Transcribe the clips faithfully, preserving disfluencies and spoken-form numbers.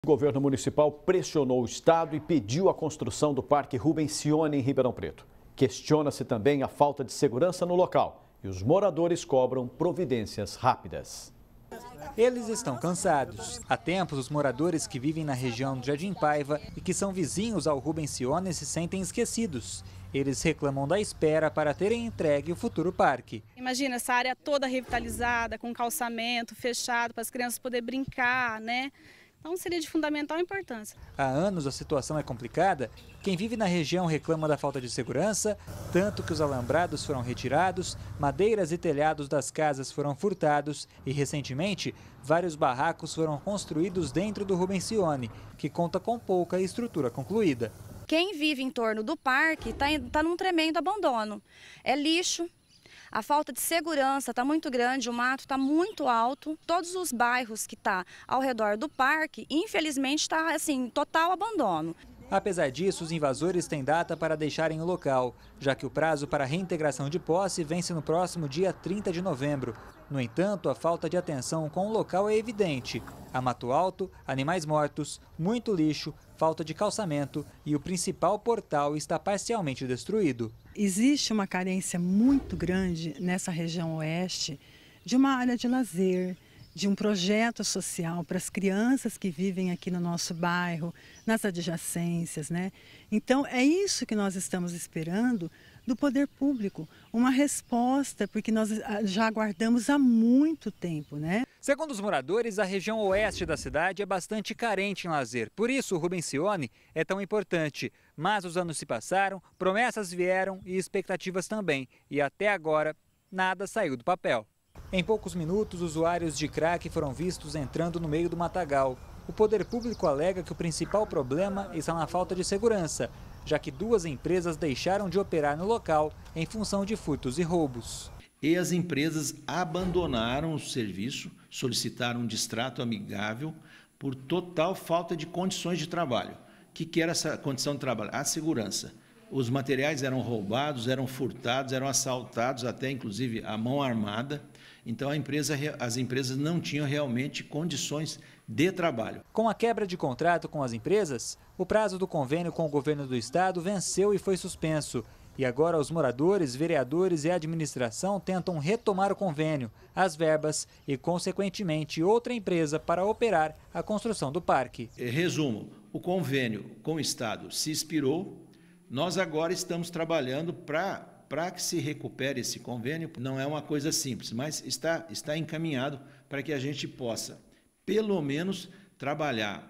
O governo municipal pressionou o estado e pediu a construção do Parque Rubens Cione em Ribeirão Preto. Questiona-se também a falta de segurança no local e os moradores cobram providências rápidas. Eles estão cansados. Há tempos, os moradores que vivem na região de Jardim Paiva e que são vizinhos ao Rubens Cione se sentem esquecidos. Eles reclamam da espera para terem entregue o futuro parque. Imagina essa área toda revitalizada, com calçamento fechado para as crianças poderem brincar, né? Então seria de fundamental importância. Há anos a situação é complicada. Quem vive na região reclama da falta de segurança, tanto que os alambrados foram retirados, madeiras e telhados das casas foram furtados e, recentemente, vários barracos foram construídos dentro do Rubens Cione, que conta com pouca estrutura concluída. Quem vive em torno do parque está tá num tremendo abandono. É lixo. A falta de segurança está muito grande, o mato está muito alto. Todos os bairros que estão tá ao redor do parque, infelizmente, está assim, total abandono. Apesar disso, os invasores têm data para deixarem o local, já que o prazo para reintegração de posse vence no próximo dia trinta de novembro. No entanto, a falta de atenção com o local é evidente. Há mato alto, animais mortos, muito lixo, falta de calçamento e o principal portal está parcialmente destruído. Existe uma carência muito grande nessa região oeste de uma área de lazer, de um projeto social para as crianças que vivem aqui no nosso bairro, nas adjacências, né? Então é isso que nós estamos esperando do poder público, uma resposta, porque nós já aguardamos há muito tempo, né? Segundo os moradores, a região oeste da cidade é bastante carente em lazer. Por isso, o Rubens Cione é tão importante. Mas os anos se passaram, promessas vieram e expectativas também. E até agora, nada saiu do papel. Em poucos minutos, usuários de crack foram vistos entrando no meio do matagal. O poder público alega que o principal problema está na falta de segurança, já que duas empresas deixaram de operar no local em função de furtos e roubos. E as empresas abandonaram o serviço, solicitaram um distrato amigável por total falta de condições de trabalho. O que, que era essa condição de trabalho? A segurança. Os materiais eram roubados, eram furtados, eram assaltados, até inclusive a mão armada. Então a empresa, as empresas não tinham realmente condições de trabalho. Com a quebra de contrato com as empresas, o prazo do convênio com o governo do estado venceu e foi suspenso. E agora os moradores, vereadores e a administração tentam retomar o convênio, as verbas e, consequentemente, outra empresa para operar a construção do parque. Resumo, o convênio com o estado se expirou, nós agora estamos trabalhando para para que se recupere esse convênio. Não é uma coisa simples, mas está, está encaminhado para que a gente possa, pelo menos, trabalhar,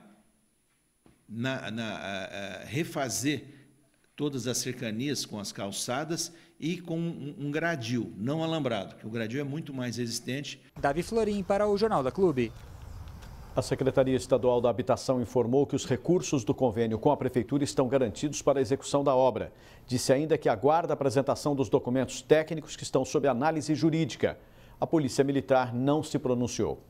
na, na, a, a, refazer todas as cercanias com as calçadas e com um, um gradil, não alambrado, que o gradil é muito mais resistente. Davi Florim para o Jornal da Clube. A Secretaria Estadual da Habitação informou que os recursos do convênio com a Prefeitura estão garantidos para a execução da obra. Disse ainda que aguarda a apresentação dos documentos técnicos que estão sob análise jurídica. A Polícia Militar não se pronunciou.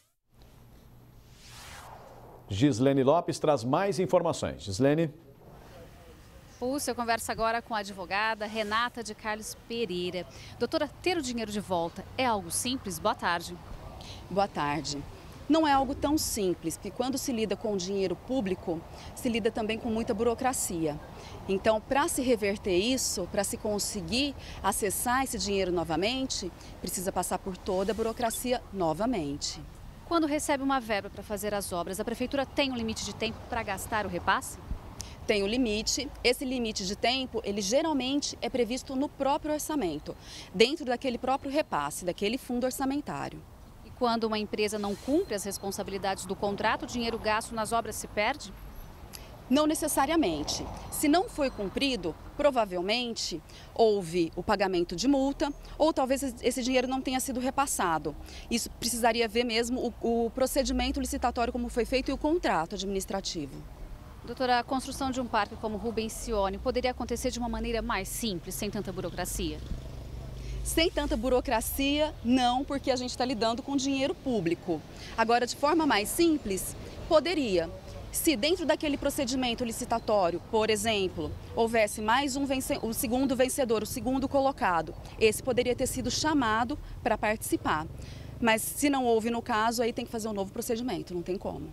Gislene Lopes traz mais informações. Gislene. Pulso, eu converso agora com a advogada Renata de Carlos Pereira. Doutora, ter o dinheiro de volta é algo simples? Boa tarde. Boa tarde. Não é algo tão simples, porque quando se lida com o dinheiro público, se lida também com muita burocracia. Então, para se reverter isso, para se conseguir acessar esse dinheiro novamente, precisa passar por toda a burocracia novamente. Quando recebe uma verba para fazer as obras, a Prefeitura tem um limite de tempo para gastar o repasse? Tem o limite. Esse limite de tempo, ele geralmente é previsto no próprio orçamento, dentro daquele próprio repasse, daquele fundo orçamentário. Quando uma empresa não cumpre as responsabilidades do contrato, o dinheiro gasto nas obras se perde? Não necessariamente. Se não foi cumprido, provavelmente houve o pagamento de multa ou talvez esse dinheiro não tenha sido repassado. Isso precisaria ver mesmo o, o procedimento licitatório como foi feito e o contrato administrativo. Doutora, a construção de um parque como o Rubens Cione poderia acontecer de uma maneira mais simples, sem tanta burocracia? Sem tanta burocracia, não, porque a gente está lidando com dinheiro público. Agora, de forma mais simples, poderia. Se dentro daquele procedimento licitatório, por exemplo, houvesse mais um vence... o segundo vencedor, o segundo colocado, esse poderia ter sido chamado para participar. Mas se não houve no caso, aí tem que fazer um novo procedimento, não tem como.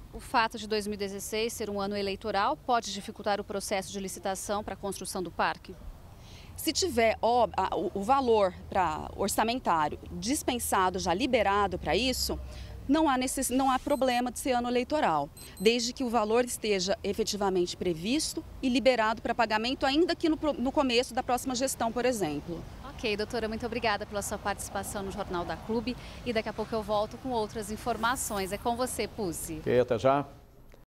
O fato de dois mil e dezesseis ser um ano eleitoral pode dificultar o processo de licitação para a construção do parque? Se tiver ó, o valor pra, orçamentário dispensado, já liberado para isso, não há, necess... não há problema de ser ano eleitoral, desde que o valor esteja efetivamente previsto e liberado para pagamento ainda aqui no, no começo da próxima gestão, por exemplo. Ok, doutora, muito obrigada pela sua participação no Jornal da Clube e daqui a pouco eu volto com outras informações. É com você, Pucci. Ok, até já.